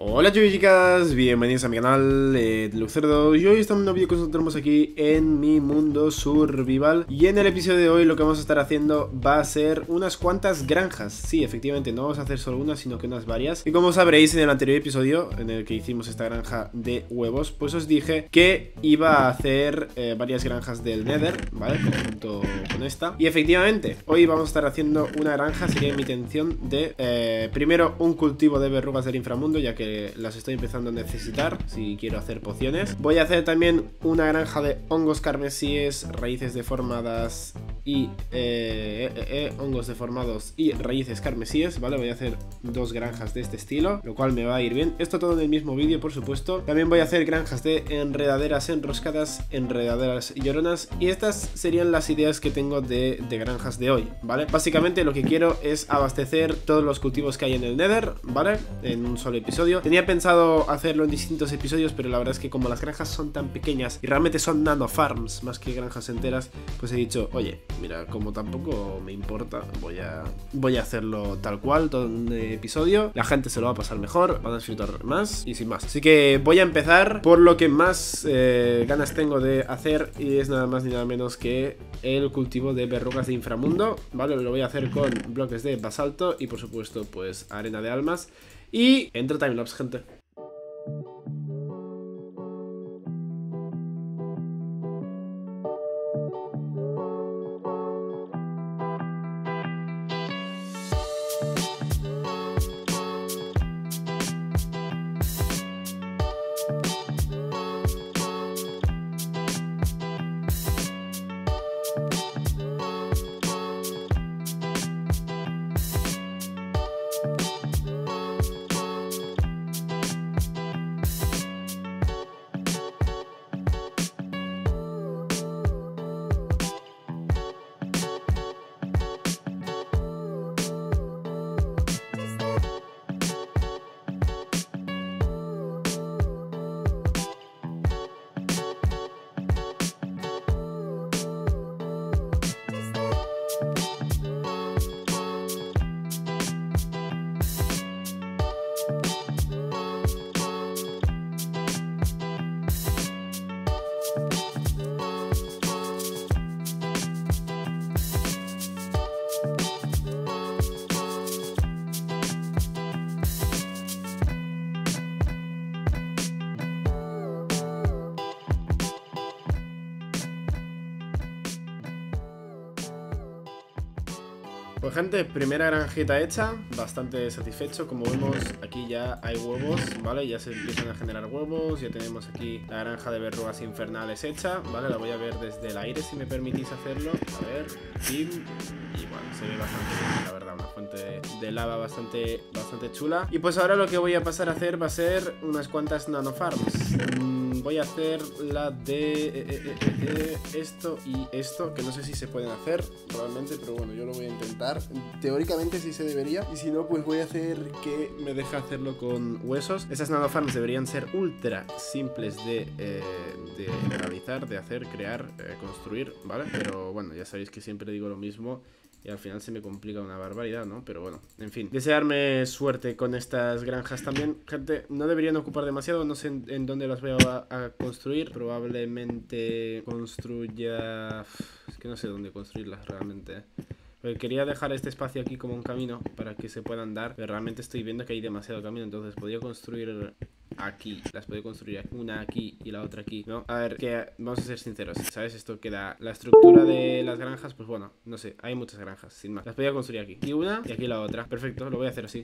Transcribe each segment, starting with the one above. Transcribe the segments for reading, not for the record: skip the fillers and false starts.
Hola chicos y chicas, bienvenidos a mi canal de Lucerdo. Y hoy estamos en un vídeo que nos encontramos aquí en mi mundo survival. Y en el episodio de hoy lo que vamos a estar haciendo va a ser unas cuantas granjas. Sí, efectivamente, no vamos a hacer solo una, sino que unas varias. Y como sabréis, en el anterior episodio, en el que hicimos esta granja de huevos, pues os dije que iba a hacer varias granjas del Nether, ¿vale? Junto con esta. Y efectivamente, hoy vamos a estar haciendo una granja. Sería mi intención de, primero, un cultivo de verrugas del inframundo, ya que las estoy empezando a necesitar si quiero hacer pociones. Voy a hacer también una granja de hongos carmesíes, raíces deformadas y hongos deformados y raíces carmesíes, ¿vale? Voy a hacer dos granjas de este estilo, lo cual me va a ir bien. Esto todo en el mismo vídeo, por supuesto. También voy a hacer granjas de enredaderas enroscadas, enredaderas lloronas, y estas serían las ideas que tengo de granjas de hoy, ¿vale? Básicamente lo que quiero es abastecer todos los cultivos que hay en el Nether, ¿vale? En un solo episodio. Tenía pensado hacerlo en distintos episodios, pero la verdad es que como las granjas son tan pequeñas y realmente son nano farms más que granjas enteras, pues he dicho, oye, mira, como tampoco me importa, voy a hacerlo tal cual, todo en un episodio. La gente se lo va a pasar mejor, van a disfrutar más y sin más. Así que voy a empezar por lo que más ganas tengo de hacer, y es nada más ni nada menos que el cultivo de verrugas de inframundo, ¿vale? Lo voy a hacer con bloques de basalto y por supuesto pues arena de almas. Y entra timelapse, gente. Pues gente, primera granjita hecha, bastante satisfecho. Como vemos, aquí ya hay huevos, ¿vale? Ya se empiezan a generar huevos. Ya tenemos aquí la granja de verrugas infernales hecha, ¿vale? La voy a ver desde el aire, si me permitís hacerlo. A ver, y bueno, se ve bastante bien, la verdad. Una fuente de lava bastante chula. Y pues ahora lo que voy a pasar a hacer va a ser unas cuantas nanofarms. Voy a hacer la de esto y esto, que no sé si se pueden hacer realmente, pero bueno, yo lo voy a intentar. Teóricamente sí se debería, y si no, pues voy a hacer que me deje hacerlo con huesos. Esas nanofarms deberían ser ultra simples de realizar, de hacer, crear, construir, ¿vale? Pero bueno, ya sabéis que siempre digo lo mismo y al final se me complica una barbaridad, ¿no? Pero bueno, en fin. Desearme suerte con estas granjas también. Gente, no deberían ocupar demasiado. No sé en dónde las voy a construir. Probablemente construya... Es que no sé dónde construirlas realmente. Porque quería dejar este espacio aquí como un camino para que se puedan dar, pero realmente estoy viendo que hay demasiado camino. Entonces podría construir aquí, las puedo construir una aquí y la otra aquí, ¿no? A ver, que vamos a ser sinceros, ¿sabes? Esto queda, la estructura de las granjas, pues bueno, no sé, hay muchas granjas, sin más. Las podría construir aquí, y una y aquí la otra. Perfecto, lo voy a hacer así.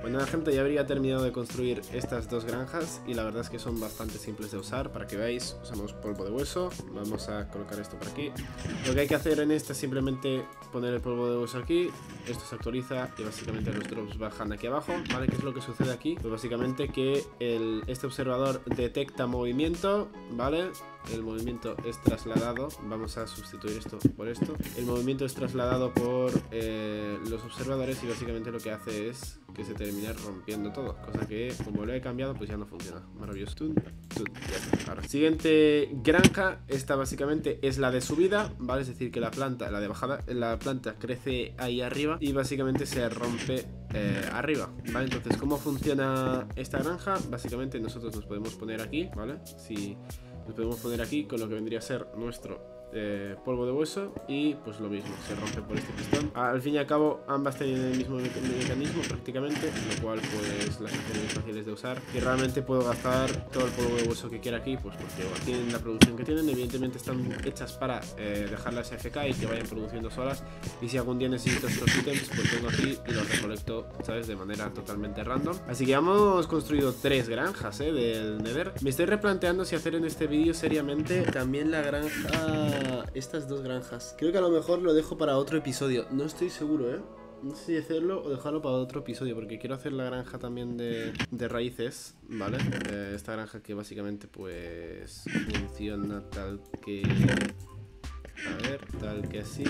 Pues nada, gente, ya habría terminado de construir estas dos granjas y la verdad es que son bastante simples de usar. Para que veáis, usamos polvo de hueso. Vamos a colocar esto por aquí. Lo que hay que hacer en esta es simplemente poner el polvo de hueso aquí. Esto se actualiza y básicamente los drops bajan aquí abajo, ¿vale? ¿Qué es lo que sucede aquí? Pues básicamente que este observador detecta movimiento, ¿vale? El movimiento es trasladado. Vamos a sustituir esto por esto. El movimiento es trasladado por los observadores y básicamente lo que hace es que se termina rompiendo todo. Cosa que, como lo he cambiado, pues ya no funciona. Maravilloso. Ya está. Ahora, siguiente granja. Esta básicamente es la de subida, ¿vale? Es decir, que la planta, la de bajada, la planta crece ahí arriba y básicamente se rompe arriba, ¿vale? Entonces, ¿cómo funciona esta granja? Básicamente nosotros nos podemos poner aquí, ¿vale? Si nos podemos poner aquí con lo que vendría a ser nuestro polvo de hueso y pues lo mismo, se rompe por este pistón. Al fin y al cabo ambas tienen el mismo mecanismo prácticamente, lo cual pues las hacen muy fáciles de usar y realmente puedo gastar todo el polvo de hueso que quiera aquí, pues porque bueno, tienen la producción que tienen, evidentemente están hechas para dejarlas AFK y que vayan produciendo solas, y si algún día necesito estos ítems pues vengo aquí y los recolecto, ¿sabes? De manera totalmente random. Así que ya hemos construido 3 granjas del Nether. Me estoy replanteando si hacer en este vídeo seriamente también la granja, estas 2 granjas. Creo que a lo mejor lo dejo para otro episodio. No estoy seguro, ¿eh? No sé si hacerlo o dejarlo para otro episodio, porque quiero hacer la granja también de raíces, ¿vale? Esta granja que básicamente pues funciona tal que... A ver, tal que así.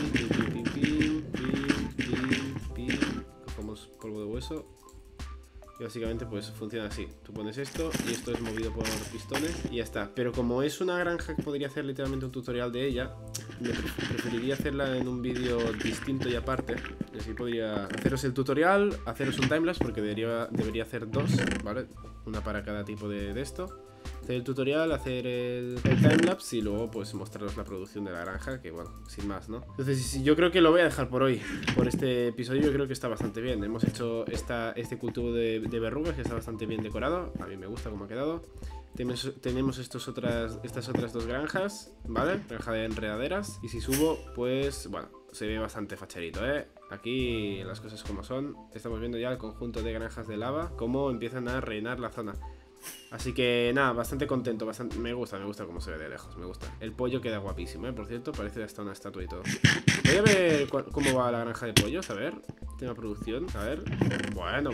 Cogemos polvo de hueso. Y básicamente pues funciona así. Tú pones esto y esto es movido por pistones y ya está. Pero como es una granja que podría hacer literalmente un tutorial de ella, preferiría hacerla en un vídeo distinto y aparte. Y así podría haceros el tutorial, haceros un timelapse, porque debería hacer 2, ¿vale? Una para cada tipo de esto. Hacer el tutorial, hacer el timelapse y luego pues mostraros la producción de la granja, que bueno, sin más, ¿no? Entonces yo creo que lo voy a dejar por hoy. Por este episodio yo creo que está bastante bien. Hemos hecho este cultivo de verrugas que está bastante bien decorado. A mí me gusta cómo ha quedado. Tenemos estas otras 2 granjas, ¿vale? Granja de enredaderas. Y si subo, pues bueno, se ve bastante facherito, ¿eh? Aquí las cosas como son. Estamos viendo ya el conjunto de granjas de lava, cómo empiezan a rellenar la zona. Así que nada, bastante contento, me gusta cómo se ve de lejos, me gusta. El pollo queda guapísimo, por cierto, parece hasta una estatua y todo. Voy a ver cómo va la granja de pollos, a ver. Tema producción, a ver. Bueno,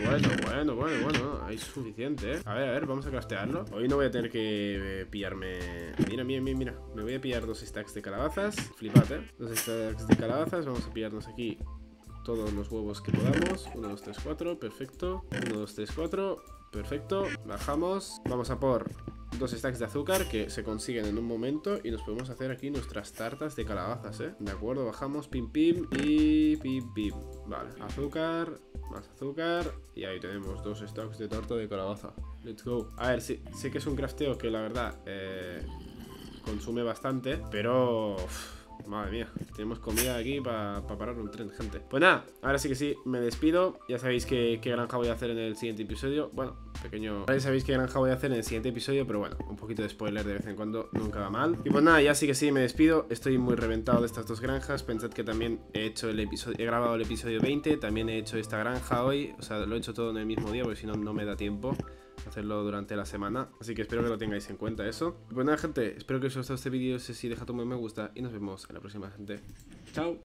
hay suficiente, A ver, vamos a craftearlo. Hoy no voy a tener que pillarme... Mira, me voy a pillar 2 stacks de calabazas. Flipad, 2 stacks de calabazas, vamos a pillarnos aquí todos los huevos que podamos. 1, 2, 3, 4, perfecto. 1, 2, 3, 4, perfecto. Bajamos, vamos a por 2 stacks de azúcar que se consiguen en un momento y nos podemos hacer aquí nuestras tartas de calabazas, De acuerdo, bajamos, pim y pim. Vale, azúcar, más azúcar y ahí tenemos 2 stacks de tarta de calabaza. Let's go. A ver, sí, sé que es un crafteo que la verdad consume bastante, pero... Madre mía, tenemos comida aquí para parar un tren, gente. Pues nada, ahora sí que sí, me despido. Ya sabéis qué granja voy a hacer en el siguiente episodio. Bueno, pequeño... Ya sabéis qué granja voy a hacer en el siguiente episodio, pero bueno, un poquito de spoiler de vez en cuando nunca va mal. Y pues nada, ya sí que sí, me despido. Estoy muy reventado de estas 2 granjas. Pensad que también he grabado el episodio 20. También he hecho esta granja hoy. O sea, lo he hecho todo en el mismo día, porque si no, no me da tiempo hacerlo durante la semana, así que espero que lo tengáis en cuenta eso. Pues nada, gente, espero que os haya gustado este vídeo. Si sí, dejad un buen me gusta y nos vemos en la próxima, gente. Chao.